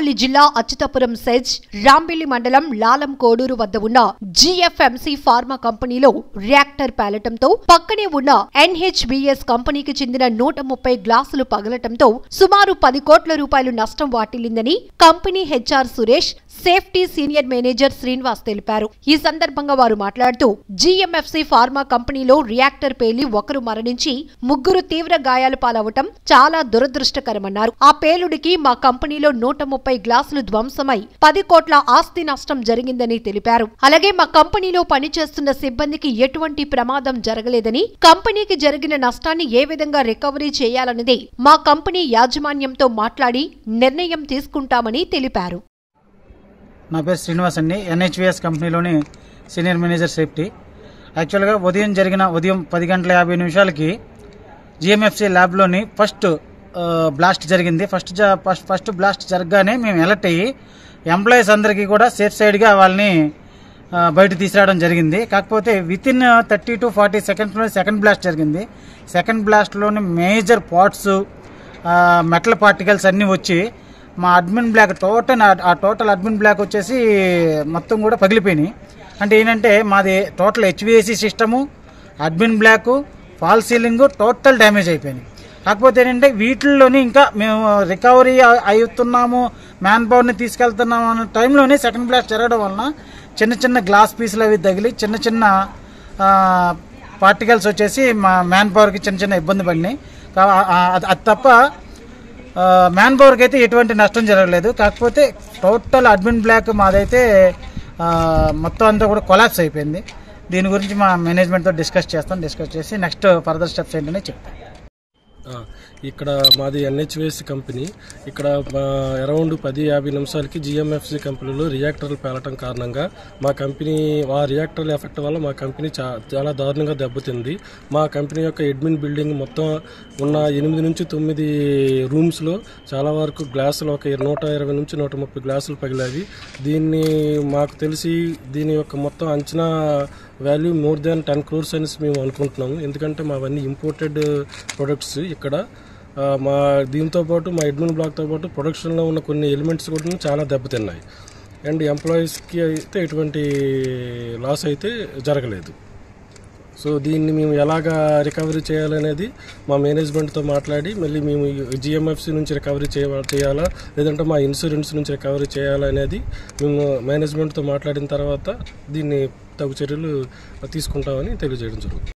అనకాపల్లి జిల్లా అచ్యుతాపురం సెజ్ రాంబిల్లి మండలం లాలం కోడూరు వద్ద ఉన్న జిఎఫ్ఎంసి ఫార్మా కంపెనీలో రియాక్టర్ పేలటంతో పక్కనే ఉన్న ఎన్హెచ్బిఎస్ కంపెనీకి చెందిన 130 గ్లాసులు పగలటంతో సుమారు 10 కోట్ల రూపాయలు నష్టం వాటిల్లిందని company HR Suresh safety senior manager Srinivas తెలిపారు. ఈ సందర్భంగా వారు మాట్లాడుతూ జిఎంఎఫ్సి ఫార్మా కంపెనీలో రియాక్టర్ పేలి ఒకరు మరణించి ముగ్గురు తీవ్ర గాయాలు పాలవటం చాలా దురదృష్టకరమన్నారు. ఆ పేలుడికి మా కంపెనీలో 130 గ్లాసులు ధ్వంసమై 10 కోట్ల ఆస్తి నష్టం జరిగిందని తెలిపారు. అలాగే మా కంపెనీలో పనిచేస్తున్న సిబ్బందికి ఎటువంటి ప్రమాదం జరగలేదని, కంపెనీకి జరిగిన నష్టాన్ని ఏ విధంగా రికవరీ చేయాలన్నది మా కంపెనీ యాజమాన్యంతో మాట్లాడి నిర్ణయం తీసుకుంటామని తెలిపారు. నా పేరు శ్రీనివాస్ అండి. ఎన్హెచ్విఎస్ కంపెనీలోని సీనియర్ మేనేజర్ సేఫ్టీ. యాక్చువల్గా ఉదయం 10 గంటల 50 నిమిషాలకి జిఎంఎఫ్సి ల్యాబ్లోని ఫస్ట్ బ్లాస్ట్ జరిగింది. ఫస్ట్ బ్లాస్ట్ జరగగానే మేము అలర్ట్ అయ్యి ఎంప్లాయీస్ అందరికీ కూడా సేఫ్ సైడ్గా వాళ్ళని బయట తీసుకురావడం జరిగింది. కాకపోతే వితిన్ 30 to 40 సెకండ్స్లో సెకండ్ బ్లాస్ట్ జరిగింది. సెకండ్ బ్లాస్ట్లోని మేజర్ పార్ట్స్, మెటల్ పార్టికల్స్ అన్నీ వచ్చి మా admin block total admin block వచ్చేసి మొత్తం కూడా పగిలిపోయినాయి. అంటే ఏంటంటే మాది total HVAC system, admin block, fall ceiling total damage అయిపోయినాయి. కాకపోతే ఏంటంటే వీటిల్లోని ఇంకా మేము రికవరీ అవుతున్నాము, మ్యాన్ పవర్ని తీసుకెళ్తున్నాము అన్న టైంలోనే సెకండ్ బ్లాస్ట్ జరగడం వలన చిన్న గ్లాస్ పీసులు అవి తగిలి చిన్న పార్టికల్స్ వచ్చేసి మా మ్యాన్ పవర్కి చిన్న ఇబ్బంది పడినాయి. అది తప్ప మ్యాన్ పవర్కి అయితే ఎటువంటి నష్టం జరగలేదు. కాకపోతే టోటల్ అడ్మిన్ బ్లాక్ మాదైతే మొత్తం అంతా కూడా కొలాప్స్ అయిపోయింది. దీని గురించి మా మేనేజ్మెంట్తో డిస్కస్ చేసి నెక్స్ట్ ఫర్దర్ స్టెప్స్ ఏంటనే చెప్తాం. ఇక్కడ మాది ఎన్హెచ్విఎస్ కంపెనీ. ఇక్కడ అరౌండ్ 10-50 నిమిషాలకి జిఎంఎఫ్సి కంపెనీలో రియాక్టర్లు పేలటం కారణంగా మా కంపెనీ ఆ రియాక్టర్ల ఎఫెక్ట్ వల్ల మా కంపెనీ చాలా దారుణంగా దెబ్బతింది. మా కంపెనీ యొక్క అడ్మిన్ బిల్డింగ్ మొత్తం ఉన్న 8 నుంచి 9 రూమ్స్లో చాలా వరకు గ్లాసులు ఒక 120 నుంచి 130 గ్లాసులు పగిలాయి. దీన్ని మాకు తెలిసి దీని యొక్క మొత్తం అంచనా వాల్యూ మోర్ దాన్ 10 crores అని మేము అనుకుంటున్నాము. ఎందుకంటే మావన్నీ ఇంపోర్టెడ్ ప్రొడక్ట్స్. ఇక్కడ మా దీంతో పాటు మా అడ్మిన్ బ్లాక్తో పాటు ప్రొడక్షన్లో ఉన్న కొన్ని ఎలిమెంట్స్ కూడా చాలా దెబ్బతిన్నాయి. అండ్ ఎంప్లాయీస్కి అయితే ఎటువంటి లాస్ అయితే జరగలేదు. సో దీన్ని మేము ఎలాగా రికవరీ చేయాలనేది మా మేనేజ్మెంట్తో మాట్లాడి మళ్ళీ మేము జిఎంఎఫ్సి నుంచి రికవరీ చేయాలా లేదంటే మా ఇన్సూరెన్స్ నుంచి రికవరీ చేయాలా అనేది మేము మేనేజ్మెంట్తో మాట్లాడిన తర్వాత దీన్ని తగు చర్యలు తీసుకుంటామని తెలియజేయడం జరుగుతుంది.